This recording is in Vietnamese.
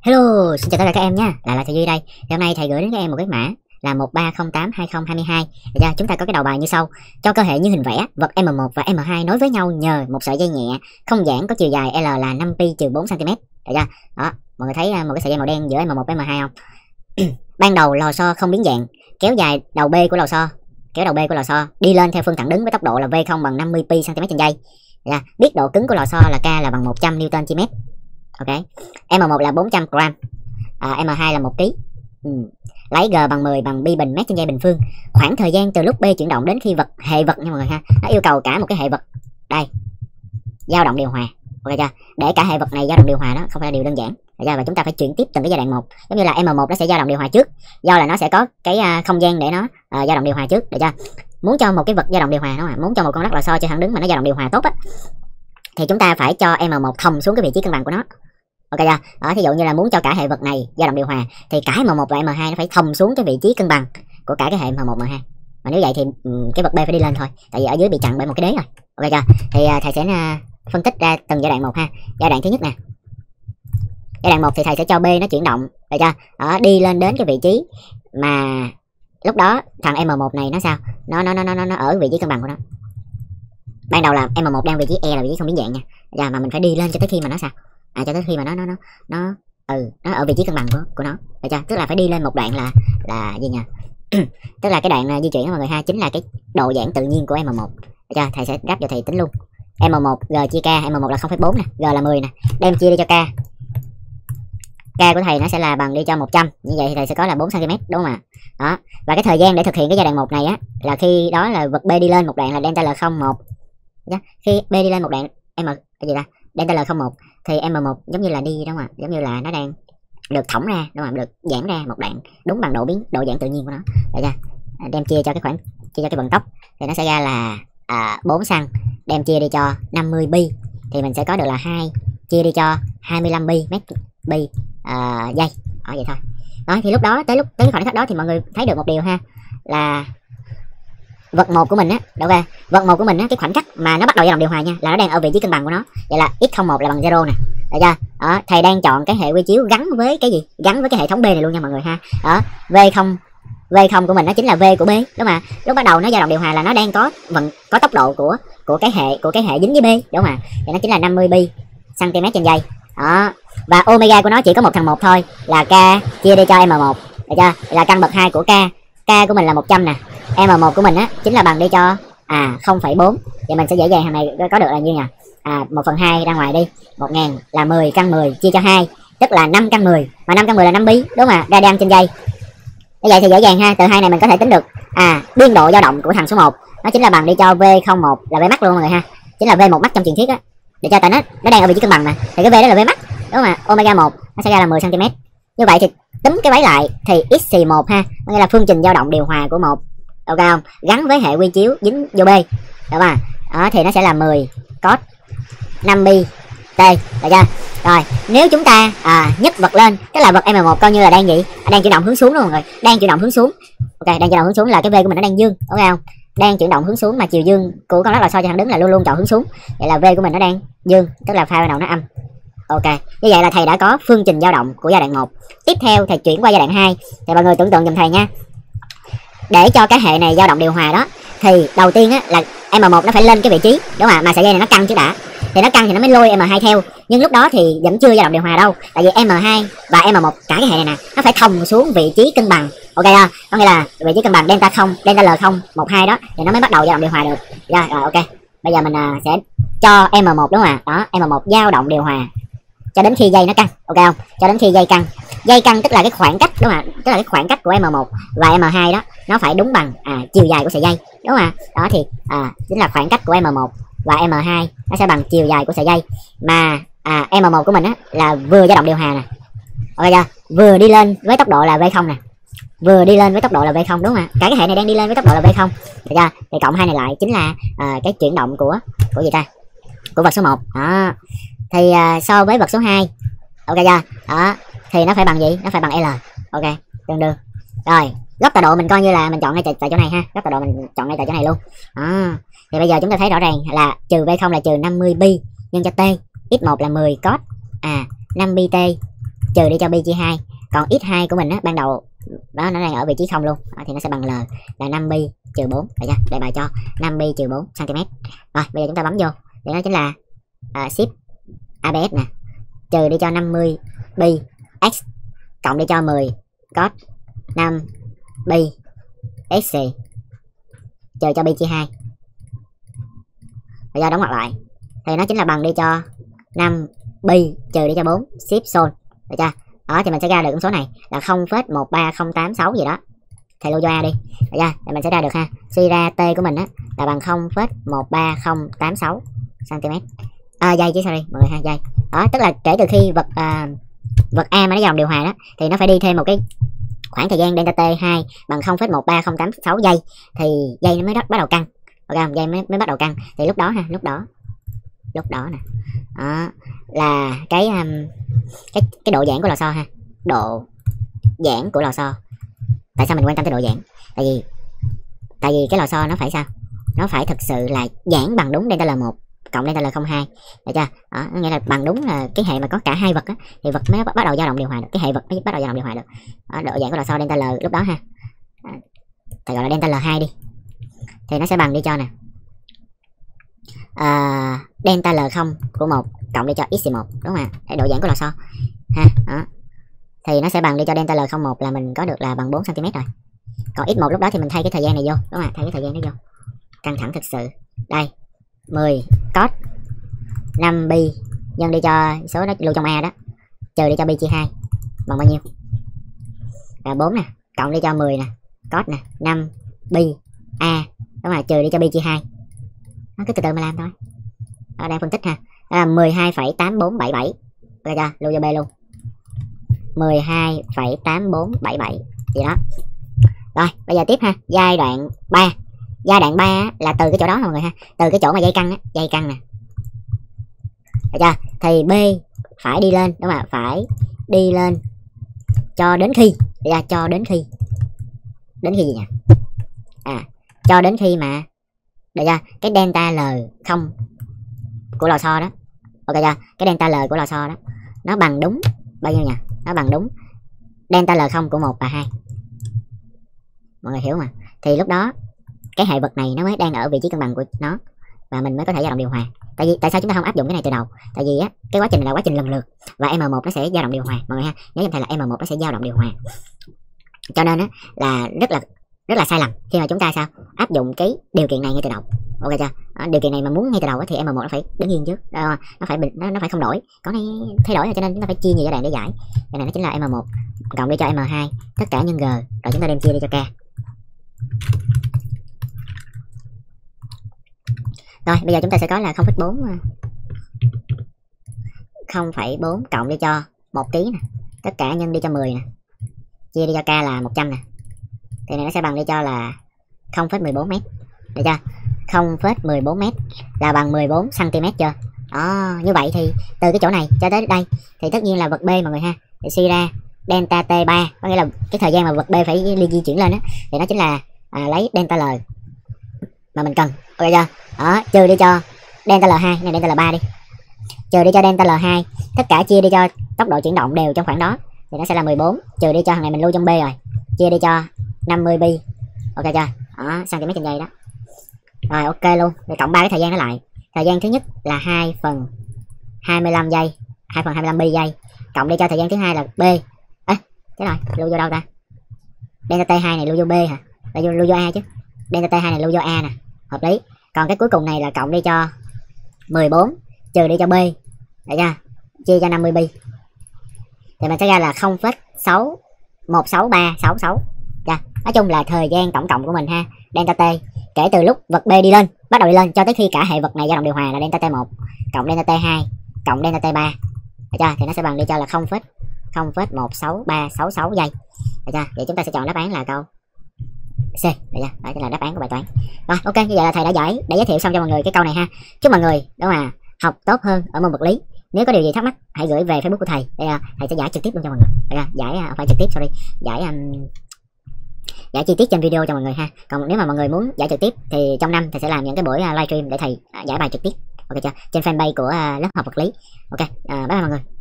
Hello, xin chào tất cả các em nha. Lại là thầy Duy đây. Thì hôm nay thầy gửi đến các em một cái mã là 13082022. Thì ra chúng ta có cái đầu bài như sau: cho cơ hệ như hình vẽ, vật M1 và M2 nối với nhau nhờ một sợi dây nhẹ, không giãn, có chiều dài L là 5pi-4 cm. Được chưa? Đó, mọi người thấy một cái sợi dây màu đen giữa M1 với M2 không? Ban đầu lò xo không biến dạng, kéo dài đầu B của lò xo, đi lên theo phương thẳng đứng với tốc độ là V0 bằng 50pi/cm/giây. Biết độ cứng của lò xo là K là bằng 100 Newton/m. Ok. M1 là 400 gram, M2 là 1 kg. Lấy G bằng 10 bằng pi bình mét trên giây bình phương. Khoảng thời gian từ lúc B chuyển động đến khi hệ vật nha mọi người ha. Nó yêu cầu cả một cái hệ vật đây dao động điều hòa. Ok chưa? Để cả hệ vật này dao động điều hòa đó không phải là điều đơn giản. Và chúng ta phải chuyển tiếp từng cái giai đoạn một. Giống như là M1 nó sẽ dao động điều hòa trước, do là nó sẽ có cái không gian để nó dao động điều hòa trước. Được chưa? Muốn cho một cái vật dao động điều hòa nó muốn cho một con đất lò xo chơi thẳng đứng mà nó dao động điều hòa tốt á, thì chúng ta phải cho M1 thòng xuống cái vị trí cân bằng của nó. Ok chưa? Đó, thí dụ như là muốn cho cả hệ vật này dao động điều hòa thì cả M1 và M2 nó phải thòng xuống cái vị trí cân bằng của cả cái hệ M1 M2. Mà nếu vậy thì cái vật B phải đi lên thôi, tại vì ở dưới bị chặn bởi một cái đế rồi. Ok chưa? Thì thầy sẽ phân tích ra từng giai đoạn một ha. Giai đoạn thứ nhất nè. Giai đoạn 1 thì thầy sẽ cho B nó chuyển động, được chưa? Đó, đi lên đến cái vị trí mà lúc đó thằng M1 này nó sao? Nó ở vị trí cân bằng của nó. Ban đầu là M1 đang vị trí E là vị trí không biến dạng nha. Mà mình phải đi lên cho tới khi mà nó sao? Cho tới khi mà nó ở vị trí cân bằng của nó. Được chưa? Tức là phải đi lên một đoạn là gì nhỉ? Tức là cái đoạn di chuyển đó mọi người ha, chính là cái độ giãn tự nhiên của M1. Được chưa? Thầy sẽ ráp cho thầy tính luôn. M1 G chia K, M1 là 0,4 nè, G là 10 nè, đem chia đi cho K. K của thầy nó sẽ là bằng đi cho 100, như vậy thì thầy sẽ có là 4 cm, đúng không ạ? Đó. Và cái thời gian để thực hiện cái giai đoạn 1 này á là khi đó là vật B đi lên một đoạn là delta L01. Khi B đi lên một đoạn delta L01 thì M1 giống như là đi, đúng không ạ? Giống như là nó đang được thõng ra, đúng không ạ? Được giãn ra một đoạn đúng bằng độ giãn tự nhiên của nó. Được chưa? Đem chia cho cái vận tốc thì nó sẽ ra là 4 cm, đem chia đi cho 50 pi thì mình sẽ có được là 2 chia đi cho 25 pi giây. Đó, vậy thôi. Đó, thì lúc đó tới cái khoảnh khắc đó thì mọi người thấy được một điều ha, là vật 1 của mình á, đâu ra? Vật 1 của mình á, cái khoảnh khắc mà nó bắt đầu dao động điều hòa nha, là nó đang ở vị trí cân bằng của nó. Vậy là x01 là bằng 0 nè. Được chưa? Đó, thầy đang chọn cái hệ quy chiếu gắn với cái gì? Gắn với cái hệ thống B này luôn nha mọi người ha. Đó, V0 của mình nó chính là V của B, đúng không ạ? Lúc bắt đầu nó dao động điều hòa là nó đang có tốc độ của cái hệ dính với B, đúng không ạ? Thì nó chính là 50 pi/cm/giây. Đó. Và omega của nó chỉ có một thằng một thôi, là K chia đi cho M1. Được chưa? Là căn bậc 2 của K. K của mình là 100 nè. M1 của mình á chính là bằng đi cho 0,4. Vậy mình sẽ dễ dàng hàng này có được là như nha. 1/2 ra ngoài đi. 1000 là 10 căn 10 chia cho 2, tức là 5 căn 10. Mà 5 căn 10 là 5 pi, đúng không ạ? Radian trên giây. Như vậy thì dễ dàng ha, từ hai này mình có thể tính được biên độ dao động của thằng số 1 nó chính là bằng đi cho V01 là V max luôn mọi người ha. Chính là V1 max trong truyền thuyết á. Để cho tại nó đang ở vị trí cân bằng mà. Thì cái V đó là V max, đúng không ạ? Omega 1 nó sẽ ra là 10 cm. Như vậy thì tính cái váy lại thì x1 ha, có nghĩa là phương trình dao động điều hòa của 1. Ok không? Gắn với hệ quy chiếu dính vô B. Được không? Đó thì nó sẽ là 10 cos 5 pi t. Được chưa? Rồi, nếu chúng ta nhấc vật lên, tức là vật M1 coi như là đang gì? Đang chuyển động hướng xuống, đúng không mọi người? Đang chuyển động hướng xuống. Ok, đang chuyển động hướng xuống là cái V của mình nó đang dương, đúng không? Đang chuyển động hướng xuống mà chiều dương của con đất lò xo cho thẳng đứng là luôn luôn chọn hướng xuống. Vậy là V của mình nó đang dương, tức là pha ban đầu nó âm. Ok, như vậy là thầy đã có phương trình dao động của giai đoạn 1. Tiếp theo thầy chuyển qua giai đoạn 2 thì mọi người tưởng tượng giùm thầy nha. Để cho cái hệ này dao động điều hòa đó thì đầu tiên á là M1 nó phải lên cái vị trí, đúng không ạ? Mà sợi dây này nó căng chứ đã. Thì nó căng thì nó mới lôi M2 theo. Nhưng lúc đó thì vẫn chưa dao động điều hòa đâu. Tại vì M2 và M1 cả cái hệ này nè, nó phải thòng xuống vị trí cân bằng. Ok không? Có nghĩa là vị trí cân bằng delta L0 12 đó thì nó mới bắt đầu dao động điều hòa được. Rồi ok. Bây giờ mình sẽ cho M1, đúng không ạ? Đó, M1 dao động điều hòa cho đến khi dây nó căng, ok không? Cho đến khi dây căng. Dây căng tức là cái khoảng cách, đúng không ạ? Tức là cái khoảng cách của M1 và M2 đó nó phải đúng bằng chiều dài của sợi dây, đúng không ạ? Đó thì chính là khoảng cách của M1 và M2 nó sẽ bằng chiều dài của sợi dây. Mà M1 của mình á là vừa dao động điều hòa nè. Ok chưa? Vừa đi lên với tốc độ là V0 nè. Vừa đi lên với tốc độ là V0, đúng không ạ? Cả cái hệ này đang đi lên với tốc độ là V0. Được chưa? Thì cộng hai này lại chính là cái chuyển động của gì ta? Của vật số 1. Đó. Thì so với vật số 2, ok chưa? Đó, thì nó phải bằng gì? Nó phải bằng L. Ok, tương đương. Rồi, góc tọa độ mình coi như là mình chọn ngay tại chỗ này ha. Góc tọa độ mình chọn ngay tại chỗ này luôn. Thì bây giờ chúng ta thấy rõ ràng là trừ V0 là trừ 50 pi nhân cho T, x1 là 10 cos 5 pi T trừ đi cho pi chia 2. Còn x2 của mình á ban đầu đó nó đang ở vị trí 0 luôn đó, thì nó sẽ bằng L là 5 pi trừ 4. Được chưa? Đây bài cho 5 pi trừ 4 cm. Rồi bây giờ chúng ta bấm vô thì nó chính là shift ABS nè, trừ đi cho 50 pi x cộng đi cho 10 cos 5 pi x trừ cho pi chia 2. Bây giờ đóng ngoặc lại thì nó chính là bằng đi cho 5 pi trừ đi cho 4 shift sol. Được chưa? Đó thì mình sẽ ra được con số này là 0,13086 gì đó. Thầy lưu cho A đi. Được chưa? Thì mình sẽ ra được ha. Suy ra T của mình á là bằng 0,13086 cm. Giây chứ sorry mọi người ha, giây. Đó tức là kể từ khi vật A mà nó dòng điều hòa đó thì nó phải đi thêm một cái khoảng thời gian delta T2 bằng 0,13086 giây thì giây nó mới bắt đầu căng. Ok không? Giây mới bắt đầu căng. Thì lúc đó ha, lúc đó nè. Đó là cái độ giãn của lò xo ha. Độ giãn của lò xo. Tại sao mình quan tâm tới độ giãn? Tại vì cái lò xo nó phải sao? Nó phải thực sự là giãn bằng đúng delta L1 cộng delta L02. Được chưa? Đó, nghĩa là bằng đúng là cái hệ mà có cả hai vật á thì vật mới bắt đầu dao động điều hòa được. Cái hệ vật mới bắt đầu dao động điều hòa được. Đó, độ giãn của lò xo delta L lúc đó ha. Thầy gọi là delta L2 đi. Thì nó sẽ bằng đi cho nè. Delta L0 của 1 cộng đi cho x1 đúng không ạ? Để độ giãn của lò xo ha. Đó. Thì nó sẽ bằng đi cho delta L01 là mình có được là bằng 4 cm rồi. Còn x1 lúc đó thì mình thay cái thời gian này vô đúng không ạ? Thay cái thời gian đó vô. Căng thẳng thực sự. Đây 10 cos 5 pi nhân đi cho số đó lưu trong A đó, trừ đi cho pi chia 2 bằng bao nhiêu? Là 4 nè, cộng đi cho 10 nè, cos nè, 5 pi A đúng rồi, trừ đi cho pi chia 2. Nó cứ từ từ mà làm thôi. Đó, đang phân tích ha. Đó là 12,8477. Ok chưa? Lưu cho B luôn. 12,8477 gì đó. Rồi, bây giờ tiếp ha, giai đoạn 3. Giai đoạn 3 là từ cái chỗ đó mọi người ha, từ cái chỗ mà dây căng á, dây căng nè. Được chưa? Thì B phải đi lên đúng không ạ? Phải đi lên cho đến khi, cho đến khi gì nhỉ? Cho đến khi mà được chưa? Cái delta L0 của lò xo đó. Ok chưa? Cái delta L của lò xo đó nó bằng đúng bao nhiêu nhỉ? Nó bằng đúng delta L0 của 1 và 2. Mọi người hiểu mà. Thì lúc đó cái hệ vật này nó mới đang ở vị trí cân bằng của nó và mình mới có thể dao động điều hòa. Tại sao chúng ta không áp dụng cái này từ đầu? Tại vì á cái quá trình này là quá trình lần lượt và M1 nó sẽ dao động điều hòa mọi người ha. Nhớ giùm thầy là M1 nó sẽ dao động điều hòa. Cho nên á là rất là sai lầm khi mà chúng ta sao áp dụng cái điều kiện này ngay từ đầu. Ok chưa? Điều kiện này mà muốn ngay từ đầu thì M1 nó phải đứng yên trước. Nó phải không đổi. Có này thay đổi cho nên chúng ta phải chia nhiều giai đoạn để giải. Cái này nó chính là M1 cộng đi cho M2 tất cả nhân G rồi chúng ta đem chia đi cho K. Rồi bây giờ chúng ta sẽ có là 0,4 cộng đi cho 1 kg nè, tất cả nhân đi cho 10 nè, chia đi cho K là 100 nè. Thì này nó sẽ bằng đi cho là 0,14 m. Được chưa? 0,14 m là bằng 14 cm chưa? Đó, như vậy thì từ cái chỗ này cho tới đây thì tất nhiên là vật B mọi người ha. Thì suy ra delta T3 có nghĩa là cái thời gian mà vật B phải di chuyển lên á thì nó chính là lấy delta L mà mình cần. Ok chưa? Đó, trừ đi cho delta L2 này, delta L3 đi. Trừ đi cho delta L2, tất cả chia đi cho tốc độ chuyển động đều trong khoảng đó thì nó sẽ là 14, trừ đi cho thằng này mình lưu trong B rồi. Chia đi cho 50 pi. Ok chưa? Đó, cm trên giây đó. Rồi ok luôn. Rồi cộng 3 cái thời gian đó lại. Thời gian thứ nhất là 2 phần 25 giây, 2 phần 25 pi giây. Cộng đi cho thời gian thứ hai là B. Thế rồi, lưu vô đâu ta? Delta T2 này lưu vô B hả? Lưu vô A chứ. Delta T2 này lưu vô A nè. Hợp lý. Còn cái cuối cùng này là cộng đi cho 14 trừ đi cho B. Được chưa? Chia cho 50 pi. Thì mình sẽ ra là 0,616366. Nói chung là thời gian tổng cộng của mình ha, delta T kể từ lúc vật B đi lên, bắt đầu đi lên cho tới khi cả hệ vật này dao động điều hòa là delta T1 cộng delta T2 cộng delta T3. Được chưa? Thì nó sẽ bằng đi cho là 0,16366 giây. Được chưa? Vậy chúng ta sẽ chọn đáp án là câu C. Được chưa? Đó chính là đáp án của bài toán. Rồi ok, như vậy là thầy đã giới thiệu xong cho mọi người cái câu này ha. Chúc mọi người đúng mà học tốt hơn ở môn vật lý. Nếu có điều gì thắc mắc hãy gửi về Facebook của thầy. Đây, thầy sẽ giải trực tiếp luôn cho mọi người. Giải phải trực tiếp, sorry, giải chi tiết trên video cho mọi người ha. Còn nếu mà mọi người muốn giải trực tiếp thì trong năm thầy sẽ làm những cái buổi livestream để thầy giải bài trực tiếp. Ok chưa? Trên fanpage của lớp học vật lý. Ok, bye bye mọi người.